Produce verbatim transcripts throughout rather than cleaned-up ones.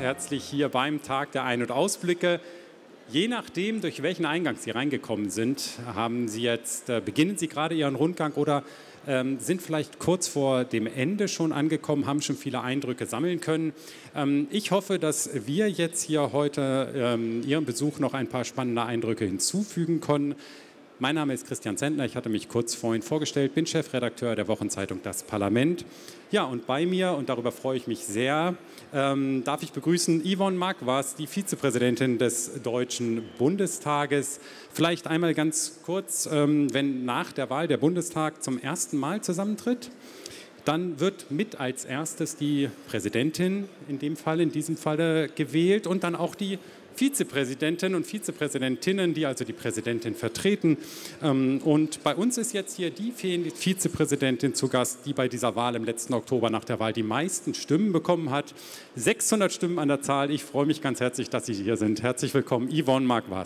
herzlich hier beim Tag der Ein- und Ausblicke. Je nachdem, durch welchen Eingang Sie reingekommen sind, haben Sie jetzt, äh, beginnen Sie gerade Ihren Rundgang oder ähm, sind vielleicht kurz vor dem Ende schon angekommen, haben schon viele Eindrücke sammeln können. Ähm, ich hoffe, dass wir jetzt hier heute ähm, Ihrem Besuch noch ein paar spannende Eindrücke hinzufügen können. Mein Name ist Christian Zentner, ich hatte mich kurz vorhin vorgestellt, bin Chefredakteur der Wochenzeitung Das Parlament. Ja, und bei mir, und darüber freue ich mich sehr, ähm, darf ich begrüßen Yvonne Marquardt, die Vizepräsidentin des Deutschen Bundestages. Vielleicht einmal ganz kurz, ähm, wenn nach der Wahl der Bundestag zum ersten Mal zusammentritt, dann wird mit als erstes die Präsidentin in dem Fall, in diesem Falle gewählt und dann auch die Vizepräsidenten und Vizepräsidentinnen, die also die Präsidentin vertreten. Und bei uns ist jetzt hier die Vizepräsidentin zu Gast, die bei dieser Wahl im letzten Oktober nach der Wahl die meisten Stimmen bekommen hat. sechshundert Stimmen an der Zahl. Ich freue mich ganz herzlich, dass Sie hier sind. Herzlich willkommen, Yvonne Marquardt.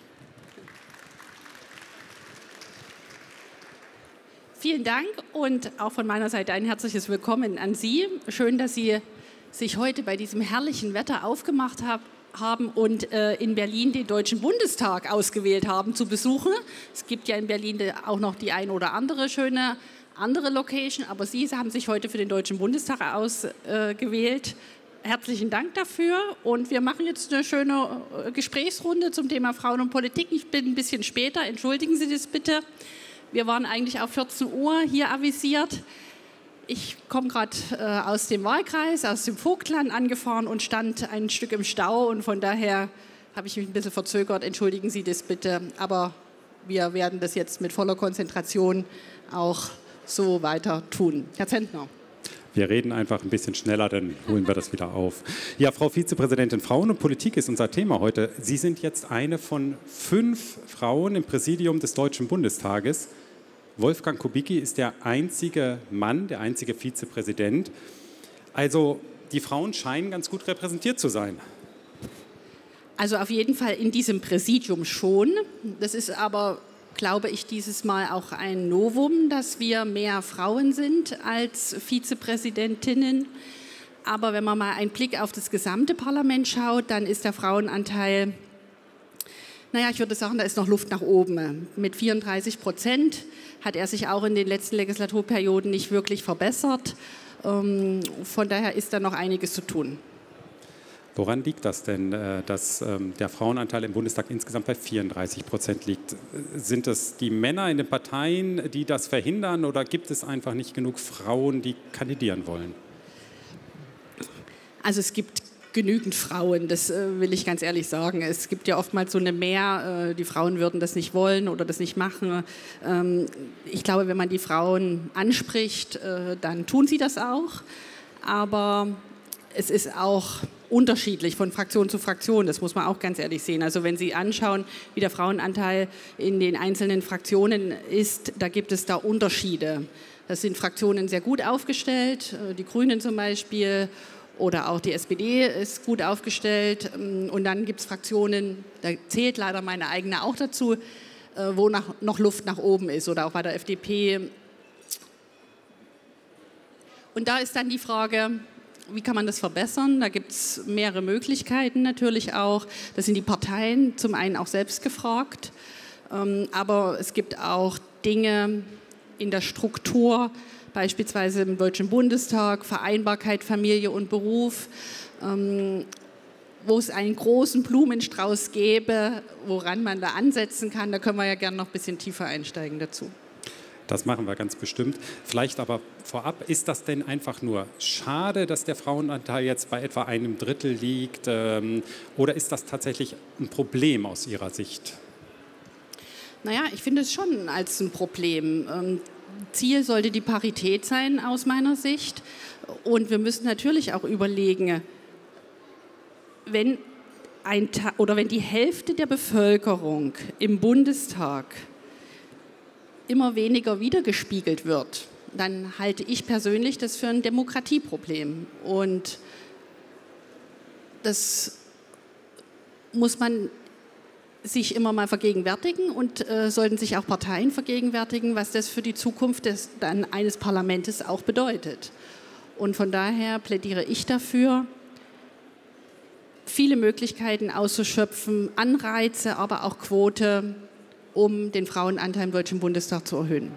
Vielen Dank und auch von meiner Seite ein herzliches Willkommen an Sie. Schön, dass Sie sich heute bei diesem herrlichen Wetter aufgemacht haben. haben und äh, in Berlin den Deutschen Bundestag ausgewählt haben zu besuchen. Es gibt ja in Berlin auch noch die ein oder andere schöne andere Location, aber Sie haben sich heute für den Deutschen Bundestag ausgewählt. Äh, Herzlichen Dank dafür und wir machen jetzt eine schöne Gesprächsrunde zum Thema Frauen und Politik. Ich bin ein bisschen später, entschuldigen Sie das bitte. Wir waren eigentlich auf vierzehn Uhr hier avisiert. Ich komme gerade äh, aus dem Wahlkreis, aus dem Vogtland angefahren und stand ein Stück im Stau und von daher habe ich mich ein bisschen verzögert. Entschuldigen Sie das bitte, aber wir werden das jetzt mit voller Konzentration auch so weiter tun. Herr Zentner. Wir reden einfach ein bisschen schneller, dann holen wir das wieder auf. Ja, Frau Vizepräsidentin, Frauen und Politik ist unser Thema heute. Sie sind jetzt eine von fünf Frauen im Präsidium des Deutschen Bundestages. Wolfgang Kubicki ist der einzige Mann, der einzige Vizepräsident. Also die Frauen scheinen ganz gut repräsentiert zu sein. Also auf jeden Fall in diesem Präsidium schon. Das ist aber, glaube ich, dieses Mal auch ein Novum, dass wir mehr Frauen sind als Vizepräsidentinnen. Aber wenn man mal einen Blick auf das gesamte Parlament schaut, dann ist der Frauenanteil, naja, ich würde sagen, da ist noch Luft nach oben. Mit vierunddreißig Prozent hat er sich auch in den letzten Legislaturperioden nicht wirklich verbessert. Von daher ist da noch einiges zu tun. Woran liegt das denn, dass der Frauenanteil im Bundestag insgesamt bei vierunddreißig Prozent liegt? Sind es die Männer in den Parteien, die das verhindern, oder gibt es einfach nicht genug Frauen, die kandidieren wollen? Also es gibt genügend Frauen, das äh, will ich ganz ehrlich sagen. Es gibt ja oftmals so eine Mehr, äh, die Frauen würden das nicht wollen oder das nicht machen. Ähm, ich glaube, wenn man die Frauen anspricht, äh, dann tun sie das auch. Aber es ist auch unterschiedlich von Fraktion zu Fraktion, das muss man auch ganz ehrlich sehen. Also wenn Sie anschauen, wie der Frauenanteil in den einzelnen Fraktionen ist, da gibt es da Unterschiede. Das sind Fraktionen sehr gut aufgestellt, äh, die Grünen zum Beispiel, oder auch die S P D ist gut aufgestellt. Und dann gibt es Fraktionen, da zählt leider meine eigene auch dazu, wo noch Luft nach oben ist, oder auch bei der F D P. Und da ist dann die Frage, wie kann man das verbessern? Da gibt es mehrere Möglichkeiten natürlich auch. Da sind die Parteien zum einen auch selbst gefragt, aber es gibt auch Dinge in der Struktur, beispielsweise im Deutschen Bundestag, Vereinbarkeit Familie und Beruf, ähm, wo es einen großen Blumenstrauß gäbe, woran man da ansetzen kann. Da können wir ja gerne noch ein bisschen tiefer einsteigen dazu. Das machen wir ganz bestimmt. Vielleicht aber vorab, ist das denn einfach nur schade, dass der Frauenanteil jetzt bei etwa einem Drittel liegt, ähm, oder ist das tatsächlich ein Problem aus Ihrer Sicht? Naja, ich finde es schon als ein Problem. Ähm, Ziel sollte die Parität sein aus meiner Sicht. Und wir müssen natürlich auch überlegen, wenn, ein, oder wenn die Hälfte der Bevölkerung im Bundestag immer weniger wiedergespiegelt wird, dann halte ich persönlich das für ein Demokratieproblem. Und das muss man sich immer mal vergegenwärtigen und äh, sollten sich auch Parteien vergegenwärtigen, was das für die Zukunft des, dann eines Parlaments auch bedeutet. Und von daher plädiere ich dafür, viele Möglichkeiten auszuschöpfen, Anreize, aber auch Quote, um den Frauenanteil im Deutschen Bundestag zu erhöhen.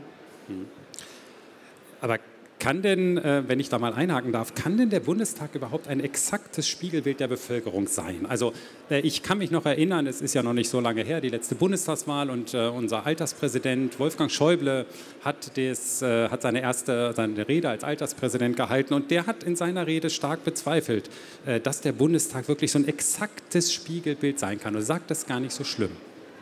Aber kann denn, wenn ich da mal einhaken darf, kann denn der Bundestag überhaupt ein exaktes Spiegelbild der Bevölkerung sein? Also ich kann mich noch erinnern, es ist ja noch nicht so lange her, die letzte Bundestagswahl, und unser Alterspräsident Wolfgang Schäuble hat, des, hat seine erste seine Rede als Alterspräsident gehalten, und der hat in seiner Rede stark bezweifelt, dass der Bundestag wirklich so ein exaktes Spiegelbild sein kann. Und sagt, das ist gar nicht so schlimm.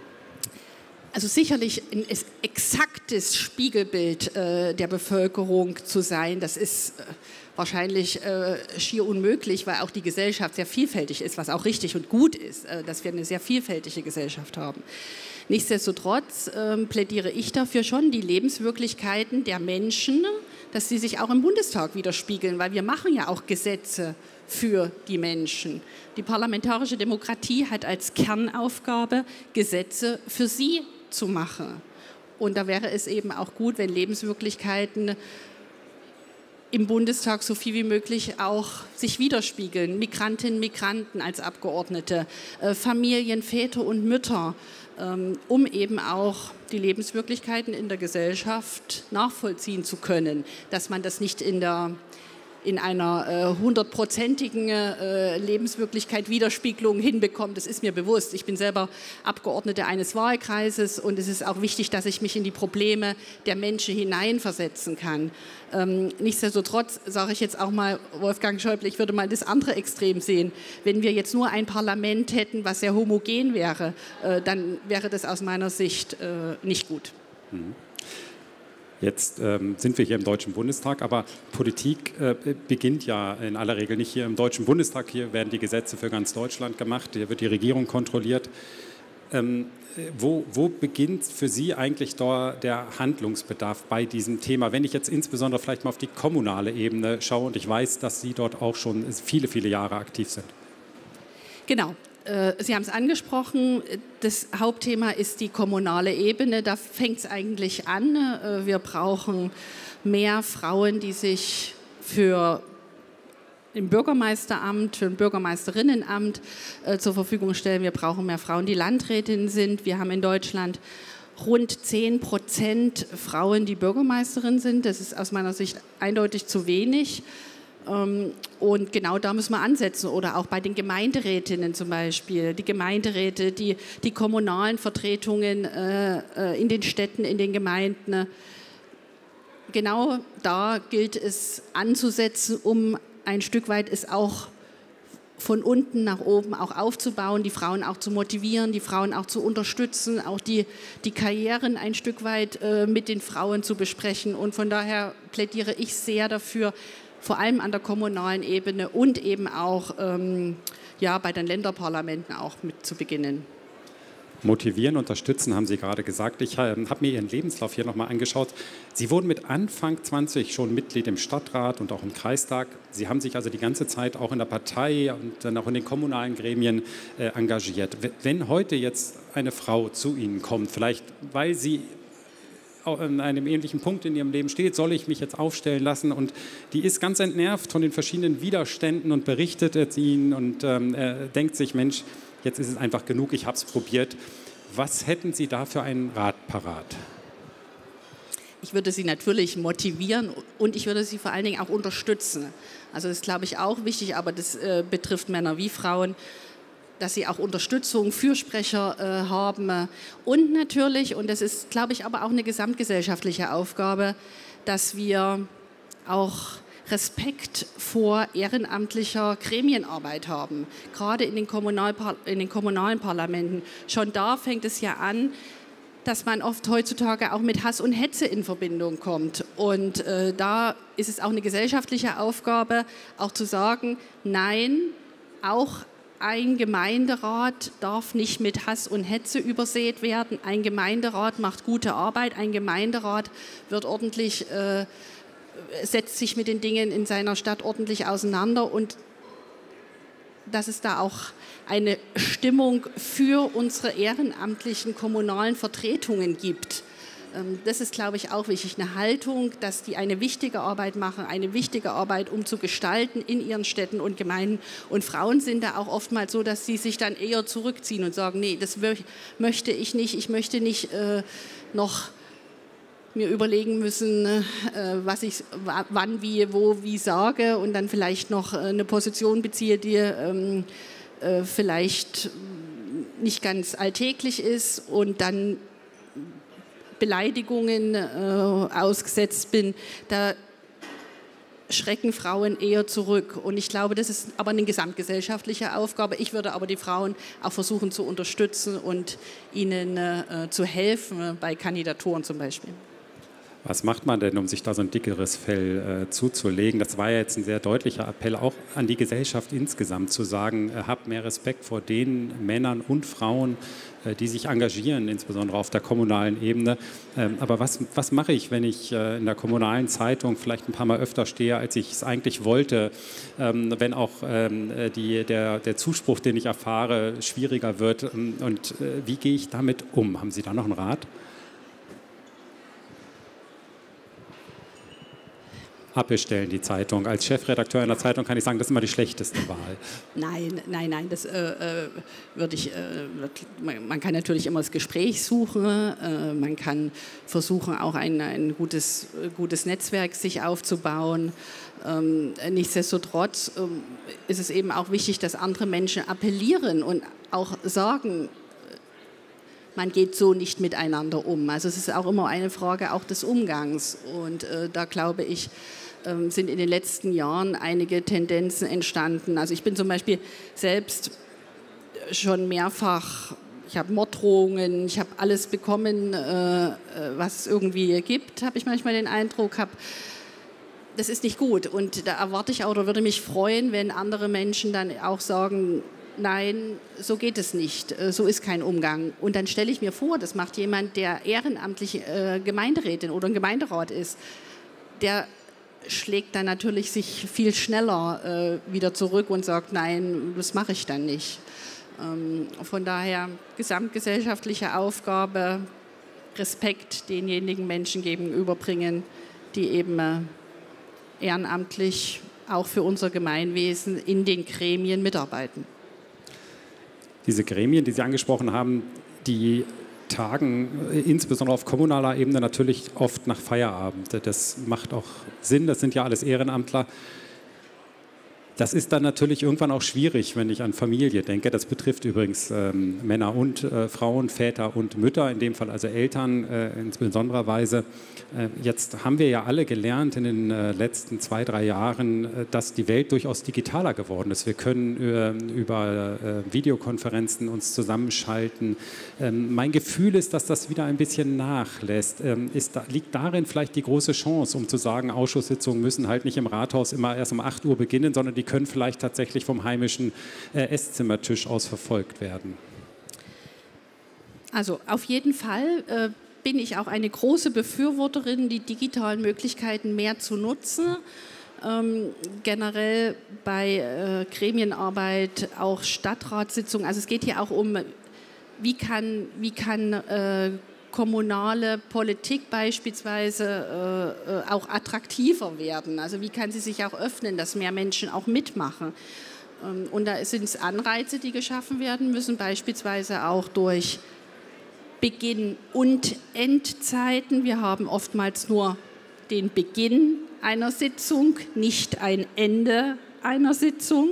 Also sicherlich ein exaktes Spiegelbild äh, der Bevölkerung zu sein, das ist äh, wahrscheinlich äh, schier unmöglich, weil auch die Gesellschaft sehr vielfältig ist, was auch richtig und gut ist, äh, dass wir eine sehr vielfältige Gesellschaft haben. Nichtsdestotrotz äh, plädiere ich dafür schon, die Lebenswirklichkeiten der Menschen, dass sie sich auch im Bundestag widerspiegeln, weil wir machen ja auch Gesetze für die Menschen. Die parlamentarische Demokratie hat als Kernaufgabe, Gesetze für sie zu machen. Und da wäre es eben auch gut, wenn Lebenswirklichkeiten im Bundestag so viel wie möglich auch sich widerspiegeln. Migrantinnen, Migranten als Abgeordnete, äh, Familien, Väter und Mütter, ähm, um eben auch die Lebenswirklichkeiten in der Gesellschaft nachvollziehen zu können. Dass man das nicht in der in einer hundertprozentigen äh, Lebenswirklichkeit Widerspiegelung hinbekommt, das ist mir bewusst. Ich bin selber Abgeordnete eines Wahlkreises, und es ist auch wichtig, dass ich mich in die Probleme der Menschen hineinversetzen kann. Ähm, nichtsdestotrotz sage ich jetzt auch mal, Wolfgang Schäuble, ich würde mal das andere Extrem sehen. Wenn wir jetzt nur ein Parlament hätten, was sehr homogen wäre, äh, dann wäre das aus meiner Sicht äh, nicht gut. Mhm. Jetzt ähm, sind wir hier im Deutschen Bundestag, aber Politik äh, beginnt ja in aller Regel nicht hier im Deutschen Bundestag. Hier werden die Gesetze für ganz Deutschland gemacht, hier wird die Regierung kontrolliert. Ähm, wo, wo beginnt für Sie eigentlich da der Handlungsbedarf bei diesem Thema? Wenn ich jetzt insbesondere vielleicht mal auf die kommunale Ebene schaue, und ich weiß, dass Sie dort auch schon viele, viele Jahre aktiv sind. Genau. Sie haben es angesprochen, das Hauptthema ist die kommunale Ebene. Da fängt es eigentlich an. Wir brauchen mehr Frauen, die sich für im Bürgermeisteramt, für ein Bürgermeisterinnenamt äh, zur Verfügung stellen. Wir brauchen mehr Frauen, die Landrätinnen sind. Wir haben in Deutschland rund zehn Prozent Frauen, die Bürgermeisterin sind. Das ist aus meiner Sicht eindeutig zu wenig. Und genau da müssen wir ansetzen. Oder auch bei den Gemeinderätinnen zum Beispiel. Die Gemeinderäte, die, die kommunalen Vertretungen äh, in den Städten, in den Gemeinden. Genau da gilt es anzusetzen, um ein Stück weit es auch von unten nach oben auch aufzubauen, die Frauen auch zu motivieren, die Frauen auch zu unterstützen, auch die, die Karrieren ein Stück weit äh, mit den Frauen zu besprechen. Und von daher plädiere ich sehr dafür, vor allem an der kommunalen Ebene und eben auch ähm, ja, bei den Länderparlamenten auch mit zu beginnen. Motivieren, unterstützen, haben Sie gerade gesagt. Ich äh, habe mir Ihren Lebenslauf hier nochmal angeschaut. Sie wurden mit Anfang zwanzig schon Mitglied im Stadtrat und auch im Kreistag. Sie haben sich also die ganze Zeit auch in der Partei und dann auch in den kommunalen Gremien äh, engagiert. Wenn heute jetzt eine Frau zu Ihnen kommt, vielleicht weil sie an einem ähnlichen Punkt in ihrem Leben steht, soll ich mich jetzt aufstellen lassen, und die ist ganz entnervt von den verschiedenen Widerständen und berichtet es ihnen und ähm, äh, denkt sich, Mensch, jetzt ist es einfach genug, ich habe es probiert. Was hätten Sie da für einen Rat parat? Ich würde sie natürlich motivieren und ich würde sie vor allen Dingen auch unterstützen. Also das ist, glaube ich, auch wichtig, aber das äh, betrifft Männer wie Frauen, dass sie auch Unterstützung, Fürsprecher äh, haben. Und natürlich, und das ist, glaube ich, aber auch eine gesamtgesellschaftliche Aufgabe, dass wir auch Respekt vor ehrenamtlicher Gremienarbeit haben, gerade in den, Kommunalpar- in den kommunalen Parlamenten. Schon da fängt es ja an, dass man oft heutzutage auch mit Hass und Hetze in Verbindung kommt. Und äh, da ist es auch eine gesellschaftliche Aufgabe, auch zu sagen, nein, auch ein Gemeinderat darf nicht mit Hass und Hetze übersät werden. Ein Gemeinderat macht gute Arbeit. Ein Gemeinderat wird ordentlich, äh, setzt sich mit den Dingen in seiner Stadt ordentlich auseinander. Und dass es da auch eine Stimmung für unsere ehrenamtlichen kommunalen Vertretungen gibt. Das ist, glaube ich, auch wichtig, eine Haltung, dass die eine wichtige Arbeit machen, eine wichtige Arbeit, um zu gestalten in ihren Städten und Gemeinden. Und Frauen sind da auch oftmals so, dass sie sich dann eher zurückziehen und sagen, nee, das möchte ich nicht, ich möchte nicht äh, noch mir überlegen müssen, äh, was ich wann, wie, wo, wie sage und dann vielleicht noch eine Position beziehe, die ähm, äh, vielleicht nicht ganz alltäglich ist und dann Beleidigungen äh, ausgesetzt bin, da schrecken Frauen eher zurück. Und ich glaube, das ist aber eine gesamtgesellschaftliche Aufgabe. Ich würde aber die Frauen auch versuchen zu unterstützen und ihnen äh, zu helfen, bei Kandidaturen zum Beispiel. Was macht man denn, um sich da so ein dickeres Fell äh, zuzulegen? Das war ja jetzt ein sehr deutlicher Appell auch an die Gesellschaft insgesamt, zu sagen, äh, habt mehr Respekt vor den Männern und Frauen, äh, die sich engagieren, insbesondere auf der kommunalen Ebene. Ähm, aber was, was mache ich, wenn ich äh, in der kommunalen Zeitung vielleicht ein paar Mal öfter stehe, als ich es eigentlich wollte, ähm, wenn auch ähm, die, der, der Zuspruch, den ich erfahre, schwieriger wird? Und äh, wie gehe ich damit um? Haben Sie da noch einen Rat? Abbestellen, die Zeitung. Als Chefredakteur einer Zeitung kann ich sagen, das ist immer die schlechteste Wahl. Nein, nein, nein, das äh, würde ich, äh, man, man kann natürlich immer das Gespräch suchen, äh, man kann versuchen, auch ein, ein gutes, gutes Netzwerk sich aufzubauen. Ähm, nichtsdestotrotz ähm, ist es eben auch wichtig, dass andere Menschen appellieren und auch sagen, man geht so nicht miteinander um. Also es ist auch immer eine Frage auch des Umgangs. Und äh, da glaube ich, ähm, sind in den letzten Jahren einige Tendenzen entstanden. Also ich bin zum Beispiel selbst schon mehrfach, ich habe Morddrohungen, ich habe alles bekommen, äh, was es irgendwie gibt, habe ich manchmal den Eindruck, habe das ist nicht gut. Und da erwarte ich auch, oder würde mich freuen, wenn andere Menschen dann auch sagen, nein, so geht es nicht, so ist kein Umgang. Und dann stelle ich mir vor, das macht jemand, der ehrenamtlich äh, Gemeinderätin oder ein Gemeinderat ist, der schlägt dann natürlich sich viel schneller äh, wieder zurück und sagt, nein, das mache ich dann nicht. Ähm, von daher gesamtgesellschaftliche Aufgabe, Respekt denjenigen Menschen gegenüberbringen, die eben äh, ehrenamtlich auch für unser Gemeinwesen in den Gremien mitarbeiten. Diese Gremien, die Sie angesprochen haben, die tagen insbesondere auf kommunaler Ebene natürlich oft nach Feierabend. Das macht auch Sinn, das sind ja alles Ehrenamtler. Das ist dann natürlich irgendwann auch schwierig, wenn ich an Familie denke. Das betrifft übrigens ähm, Männer und äh, Frauen, Väter und Mütter, in dem Fall also Eltern äh, in besonderer Weise. Äh, jetzt haben wir ja alle gelernt in den äh, letzten zwei, drei Jahren, äh, dass die Welt durchaus digitaler geworden ist. Wir können äh, über äh, Videokonferenzen uns zusammenschalten. Ähm, mein Gefühl ist, dass das wieder ein bisschen nachlässt. Ähm, ist da, liegt darin vielleicht die große Chance, um zu sagen, Ausschusssitzungen müssen halt nicht im Rathaus immer erst um acht Uhr beginnen, sondern die können vielleicht tatsächlich vom heimischen äh, Esszimmertisch aus verfolgt werden? Also auf jeden Fall äh, bin ich auch eine große Befürworterin, die digitalen Möglichkeiten mehr zu nutzen. Ähm, generell bei äh, Gremienarbeit, auch Stadtratssitzungen. Also es geht hier auch um, wie kann, wie kann äh, kommunale Politik beispielsweise äh, auch attraktiver werden. Also wie kann sie sich auch öffnen, dass mehr Menschen auch mitmachen. Ähm, und da sind es Anreize, die geschaffen werden müssen, beispielsweise auch durch Beginn- und Endzeiten. Wir haben oftmals nur den Beginn einer Sitzung, nicht ein Ende einer Sitzung.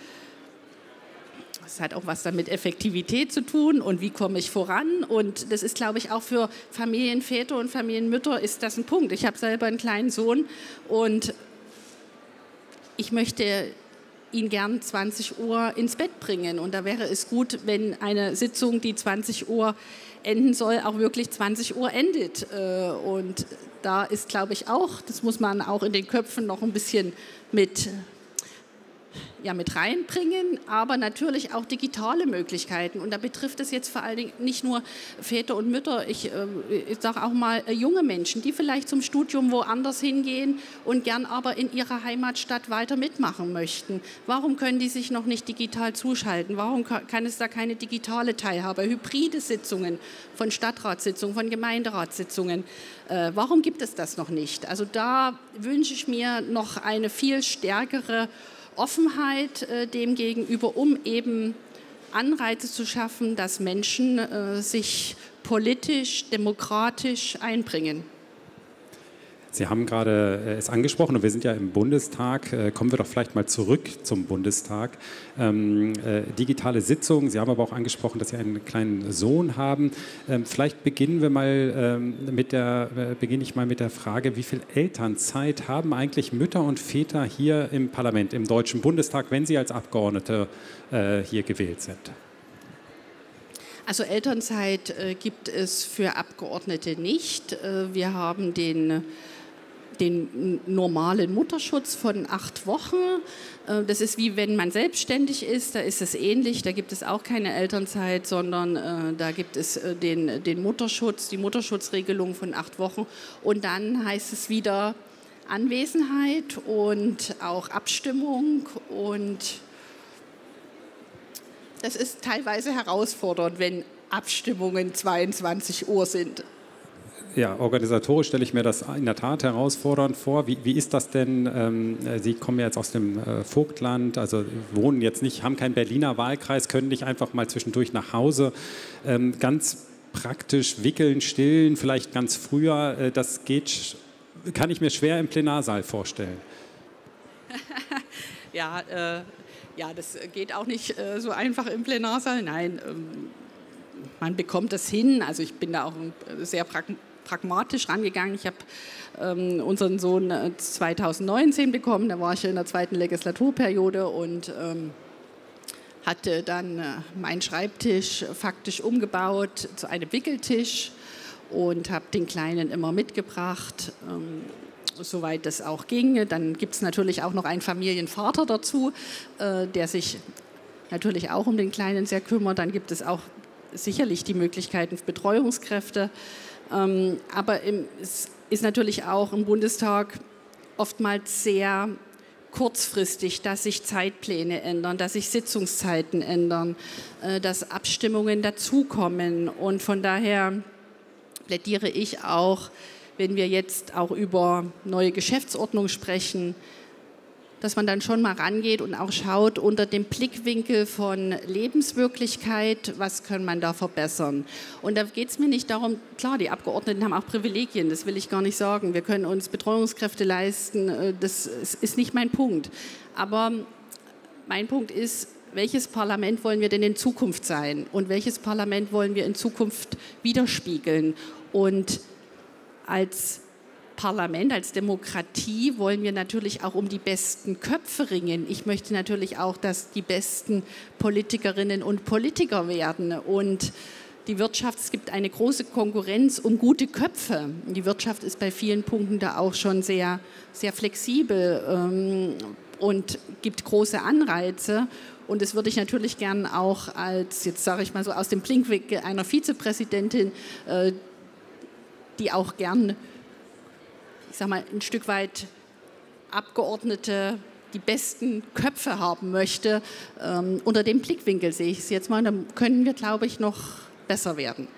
Das hat auch was damit Effektivität zu tun und wie komme ich voran. Und das ist, glaube ich, auch für Familienväter und Familienmütter ist das ein Punkt. Ich habe selber einen kleinen Sohn und ich möchte ihn gern zwanzig Uhr ins Bett bringen. Und da wäre es gut, wenn eine Sitzung, die zwanzig Uhr enden soll, auch wirklich zwanzig Uhr endet. Und da ist, glaube ich, auch, das muss man auch in den Köpfen noch ein bisschen mit ja, mit reinbringen, aber natürlich auch digitale Möglichkeiten. Und da betrifft es jetzt vor allen Dingen nicht nur Väter und Mütter, ich, äh, ich sage auch mal äh, junge Menschen, die vielleicht zum Studium woanders hingehen und gern aber in ihrer Heimatstadt weiter mitmachen möchten. Warum können die sich noch nicht digital zuschalten? Warum kann es da keine digitale Teilhabe, hybride Sitzungen von Stadtratssitzungen, von Gemeinderatssitzungen? Äh, warum gibt es das noch nicht? Also da wünsche ich mir noch eine viel stärkere Offenheit äh, dem gegenüber, um eben Anreize zu schaffen, dass Menschen äh, sich politisch, demokratisch einbringen. Sie haben gerade äh, es angesprochen und wir sind ja im Bundestag. Äh, kommen wir doch vielleicht mal zurück zum Bundestag. Ähm, äh, digitale Sitzungen. Sie haben aber auch angesprochen, dass Sie einen kleinen Sohn haben. Ähm, vielleicht beginnen wir mal ähm, mit der, äh, beginne ich mal mit der Frage, wie viel Elternzeit haben eigentlich Mütter und Väter hier im Parlament, im Deutschen Bundestag, wenn sie als Abgeordnete äh, hier gewählt sind? Also Elternzeit äh, gibt es für Abgeordnete nicht. Äh, wir haben den den normalen Mutterschutz von acht Wochen. Das ist wie wenn man selbstständig ist, da ist es ähnlich, da gibt es auch keine Elternzeit, sondern äh, da gibt es äh, den, den Mutterschutz, die Mutterschutzregelung von acht Wochen und dann heißt es wieder Anwesenheit und auch Abstimmung und das ist teilweise herausfordernd, wenn Abstimmungen zweiundzwanzig Uhr sind. Ja, organisatorisch stelle ich mir das in der Tat herausfordernd vor. Wie, wie ist das denn? Ähm, Sie kommen ja jetzt aus dem äh, Vogtland, also wohnen jetzt nicht, haben keinen Berliner Wahlkreis, können nicht einfach mal zwischendurch nach Hause. Ähm, ganz praktisch wickeln, stillen, vielleicht ganz früher, äh, das geht, kann ich mir schwer im Plenarsaal vorstellen. ja, äh, ja, das geht auch nicht äh, so einfach im Plenarsaal. Nein, ähm, man bekommt das hin. Also ich bin da auch sehr pragmatisch. pragmatisch rangegangen. Ich habe ähm, unseren Sohn äh, zweitausendneunzehn bekommen, da war ich in der zweiten Legislaturperiode und ähm, hatte dann äh, meinen Schreibtisch faktisch umgebaut zu einem Wickeltisch und habe den Kleinen immer mitgebracht, ähm, soweit das auch ging. Dann gibt es natürlich auch noch einen Familienvater dazu, äh, der sich natürlich auch um den Kleinen sehr kümmert. Dann gibt es auch sicherlich die Möglichkeiten für Betreuungskräfte. Ähm, aber im, es ist natürlich auch im Bundestag oftmals sehr kurzfristig, dass sich Zeitpläne ändern, dass sich Sitzungszeiten ändern, äh, dass Abstimmungen dazukommen. Und von daher plädiere ich auch, wenn wir jetzt auch über neue Geschäftsordnung sprechen, dass man dann schon mal rangeht und auch schaut unter dem Blickwinkel von Lebenswirklichkeit, was kann man da verbessern. Und da geht es mir nicht darum, klar, die Abgeordneten haben auch Privilegien, das will ich gar nicht sagen. Wir können uns Betreuungskräfte leisten, das ist nicht mein Punkt. Aber mein Punkt ist, welches Parlament wollen wir denn in Zukunft sein und welches Parlament wollen wir in Zukunft widerspiegeln? Und als Parlament, als Demokratie wollen wir natürlich auch um die besten Köpfe ringen. Ich möchte natürlich auch, dass die besten Politikerinnen und Politiker werden. Und die Wirtschaft, es gibt eine große Konkurrenz um gute Köpfe. Die Wirtschaft ist bei vielen Punkten da auch schon sehr, sehr flexibel ähm, und gibt große Anreize. Und das würde ich natürlich gern auch als, jetzt sage ich mal so, aus dem Blickwinkel einer Vizepräsidentin, äh, die auch gern, ich sage mal, ein Stück weit Abgeordnete, die besten Köpfe haben möchte. Ähm, unter dem Blickwinkel sehe ich es jetzt mal. Dann können wir, glaube ich, noch besser werden.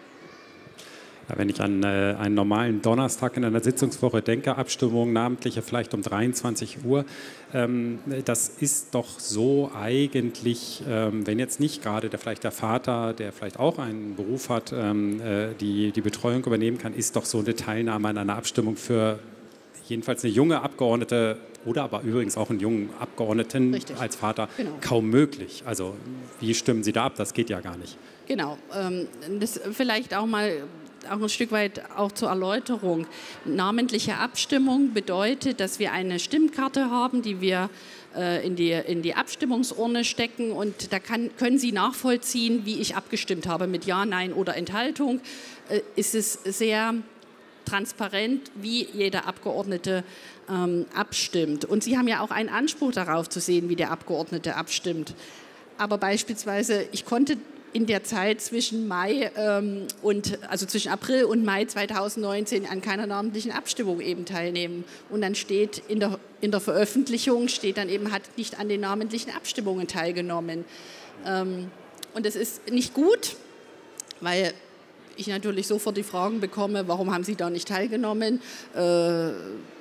Ja, wenn ich an äh, einen normalen Donnerstag in einer Sitzungswoche denke, Abstimmung namentliche vielleicht um dreiundzwanzig Uhr, ähm, das ist doch so eigentlich, ähm, wenn jetzt nicht gerade der, vielleicht der Vater, der vielleicht auch einen Beruf hat, ähm, äh, die die Betreuung übernehmen kann, ist doch so eine Teilnahme an einer Abstimmung für jedenfalls eine junge Abgeordnete oder aber übrigens auch einen jungen Abgeordneten Richtig. Als Vater genau. kaum möglich. Also wie stimmen Sie da ab? Das geht ja gar nicht. Genau, ähm, das vielleicht auch mal auch ein Stück weit auch zur Erläuterung. Namentliche Abstimmung bedeutet, dass wir eine Stimmkarte haben, die wir äh, in, die, in die Abstimmungsurne stecken und da kann, können Sie nachvollziehen, wie ich abgestimmt habe mit Ja, Nein oder Enthaltung. Äh, ist es sehr transparent, wie jeder Abgeordnete ähm, abstimmt. Und Sie haben ja auch einen Anspruch darauf zu sehen, wie der Abgeordnete abstimmt. Aber beispielsweise, ich konnte in der Zeit zwischen Mai ähm, und also zwischen April und Mai zweitausendneunzehn an keiner namentlichen Abstimmung eben teilnehmen. Und dann steht in der, in der Veröffentlichung steht dann eben, hat nicht an den namentlichen Abstimmungen teilgenommen. Ähm, und das ist nicht gut, weil ich natürlich sofort die Fragen bekomme, warum haben Sie da nicht teilgenommen? Äh,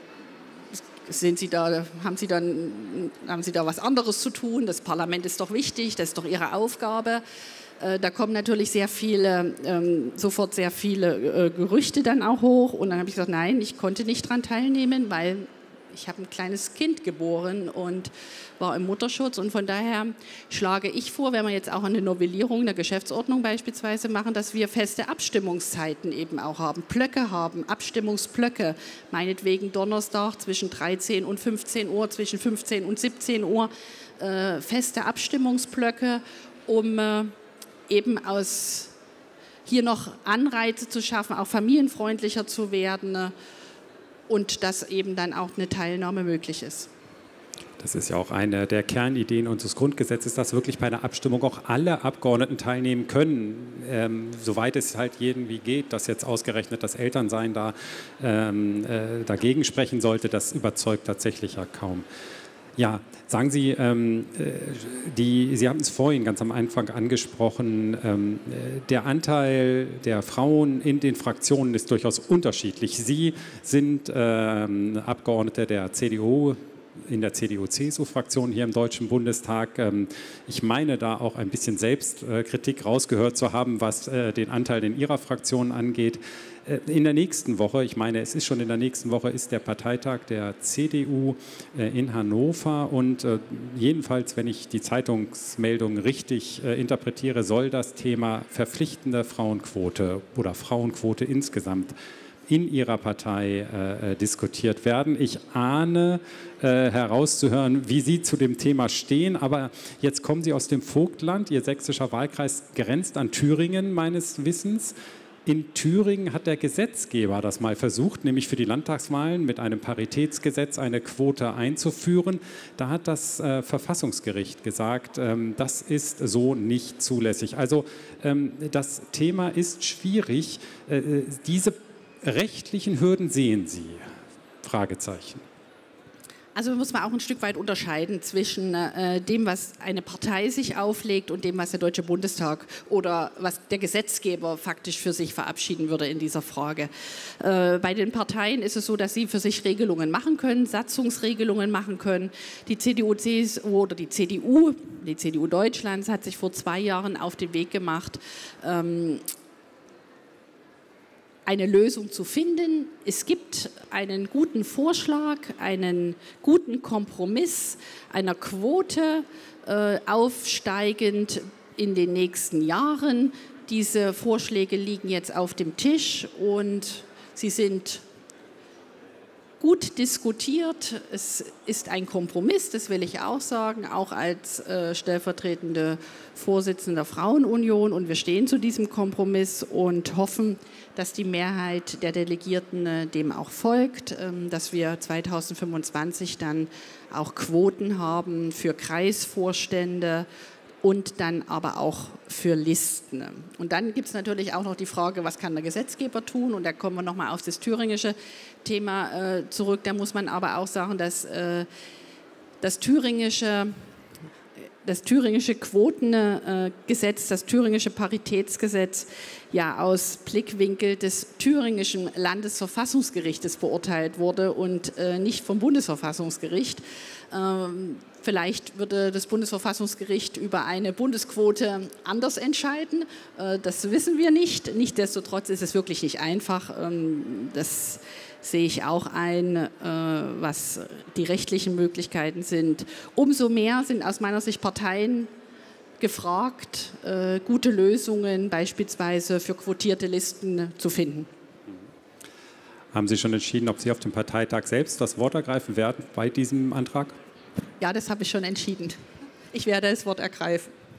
sind Sie da, haben Sie dann, haben Sie da was anderes zu tun? Das Parlament ist doch wichtig, das ist doch Ihre Aufgabe. Da kommen natürlich sehr viele, ähm, sofort sehr viele äh, Gerüchte dann auch hoch. Und dann habe ich gesagt, nein, ich konnte nicht daran teilnehmen, weil ich habe ein kleines Kind geboren und war im Mutterschutz. Und von daher schlage ich vor, wenn wir jetzt auch eine Novellierung der Geschäftsordnung beispielsweise machen, dass wir feste Abstimmungszeiten eben auch haben, Blöcke haben, Abstimmungsblöcke, meinetwegen Donnerstag zwischen dreizehn und fünfzehn Uhr, zwischen fünfzehn und siebzehn Uhr, äh, feste Abstimmungsblöcke, um äh, eben aus hier noch Anreize zu schaffen, auch familienfreundlicher zu werden und dass eben dann auch eine Teilnahme möglich ist. Das ist ja auch eine der Kernideen unseres Grundgesetzes, dass wirklich bei einer Abstimmung auch alle Abgeordneten teilnehmen können, ähm, soweit es halt irgendwie geht. Dass jetzt ausgerechnet das Elternsein da ähm, äh, dagegen sprechen sollte, das überzeugt tatsächlich ja kaum. Ja, sagen Sie, ähm, die, Sie haben es vorhin ganz am Anfang angesprochen, ähm, der Anteil der Frauen in den Fraktionen ist durchaus unterschiedlich. Sie sind ähm, Abgeordnete der C D U, in der C D U-C S U-Fraktion hier im Deutschen Bundestag. Ähm, ich meine da auch ein bisschen Selbstkritik rausgehört zu haben, was äh, den Anteil in Ihrer Fraktion angeht. In der nächsten Woche, ich meine, es ist schon in der nächsten Woche, ist der Parteitag der C D U in Hannover und jedenfalls, wenn ich die Zeitungsmeldung richtig interpretiere, soll das Thema verpflichtende Frauenquote oder Frauenquote insgesamt in Ihrer Partei äh, diskutiert werden. Ich ahne äh, herauszuhören, wie Sie zu dem Thema stehen, aber jetzt kommen Sie aus dem Vogtland, Ihr sächsischer Wahlkreis grenzt an Thüringen meines Wissens. In Thüringen hat der Gesetzgeber das mal versucht, nämlich für die Landtagswahlen mit einem Paritätsgesetz eine Quote einzuführen. Da hat das äh, Verfassungsgericht gesagt, ähm, das ist so nicht zulässig. Also ähm, das Thema ist schwierig. Äh, diese rechtlichen Hürden sehen Sie? Fragezeichen. Also muss man auch ein Stück weit unterscheiden zwischen äh, dem, was eine Partei sich auflegt und dem, was der Deutsche Bundestag oder was der Gesetzgeber faktisch für sich verabschieden würde in dieser Frage. Äh, bei den Parteien ist es so, dass sie für sich Regelungen machen können, Satzungsregelungen machen können. Die C D U, C S U oder die C D U, die C D U Deutschlands hat sich vor zwei Jahren auf den Weg gemacht, ähm, eine Lösung zu finden. Es gibt einen guten Vorschlag, einen guten Kompromiss einer Quote äh, aufsteigend in den nächsten Jahren. Diese Vorschläge liegen jetzt auf dem Tisch und sie sind gut diskutiert. Es ist ein Kompromiss, das will ich auch sagen, auch als äh, stellvertretende Vorsitzende der Frauenunion. Und wir stehen zu diesem Kompromiss und hoffen, dass die Mehrheit der Delegierten äh, dem auch folgt, ähm, dass wir zweitausendfünfundzwanzig dann auch Quoten haben für Kreisvorstände und dann aber auch für Listen. Und dann gibt es natürlich auch noch die Frage, was kann der Gesetzgeber tun? Und da kommen wir nochmal auf das thüringische Thema äh, zurück. Da muss man aber auch sagen, dass äh, das thüringische, das thüringische Quotengesetz, das thüringische Paritätsgesetz ja aus Blickwinkel des thüringischen Landesverfassungsgerichtes beurteilt wurde und äh, nicht vom Bundesverfassungsgericht. Ähm, Vielleicht würde das Bundesverfassungsgericht über eine Bundesquote anders entscheiden. Das wissen wir nicht. Nichtsdestotrotz ist es wirklich nicht einfach. Das sehe ich auch ein, was die rechtlichen Möglichkeiten sind. Umso mehr sind aus meiner Sicht Parteien gefragt, gute Lösungen beispielsweise für quotierte Listen zu finden. Haben Sie schon entschieden, ob Sie auf dem Parteitag selbst das Wort ergreifen werden bei diesem Antrag? Ja, das habe ich schon entschieden. Ich werde das Wort ergreifen.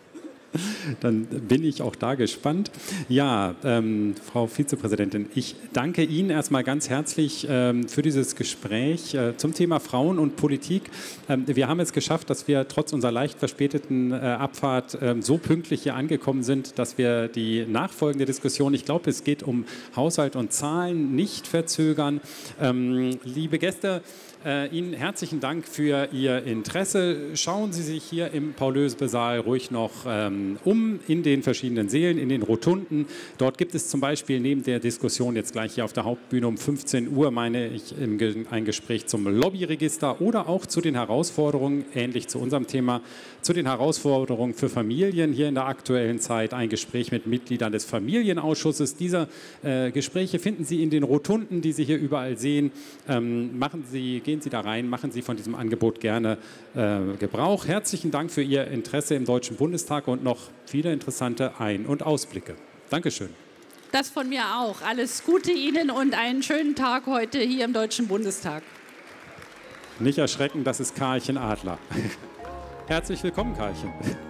Dann bin ich auch da gespannt. Ja, ähm, Frau Vizepräsidentin, ich danke Ihnen erstmal ganz herzlich ähm, für dieses Gespräch äh, zum Thema Frauen und Politik. Ähm, wir haben es geschafft, dass wir trotz unserer leicht verspäteten äh, Abfahrt ähm, so pünktlich hier angekommen sind, dass wir die nachfolgende Diskussion, ich glaube, es geht um Haushalt und Zahlen, nicht verzögern. Ähm, liebe Gäste, Äh, Ihnen herzlichen Dank für Ihr Interesse. Schauen Sie sich hier im Paul-Lösbe-Saal ruhig noch ähm, um in den verschiedenen Sälen, in den Rotunden. Dort gibt es zum Beispiel neben der Diskussion jetzt gleich hier auf der Hauptbühne um fünfzehn Uhr, meine ich, im Ge- ein Gespräch zum Lobbyregister oder auch zu den Herausforderungen, ähnlich zu unserem Thema, zu den Herausforderungen für Familien hier in der aktuellen Zeit, ein Gespräch mit Mitgliedern des Familienausschusses. Diese äh, Gespräche finden Sie in den Rotunden, die Sie hier überall sehen. Ähm, machen Sie Gehen Sie da rein, machen Sie von diesem Angebot gerne äh, Gebrauch. Herzlichen Dank für Ihr Interesse im Deutschen Bundestag und noch viele interessante Ein- und Ausblicke. Dankeschön. Das von mir auch. Alles Gute Ihnen und einen schönen Tag heute hier im Deutschen Bundestag. Nicht erschrecken, das ist Karlchen Adler. Herzlich willkommen, Karlchen.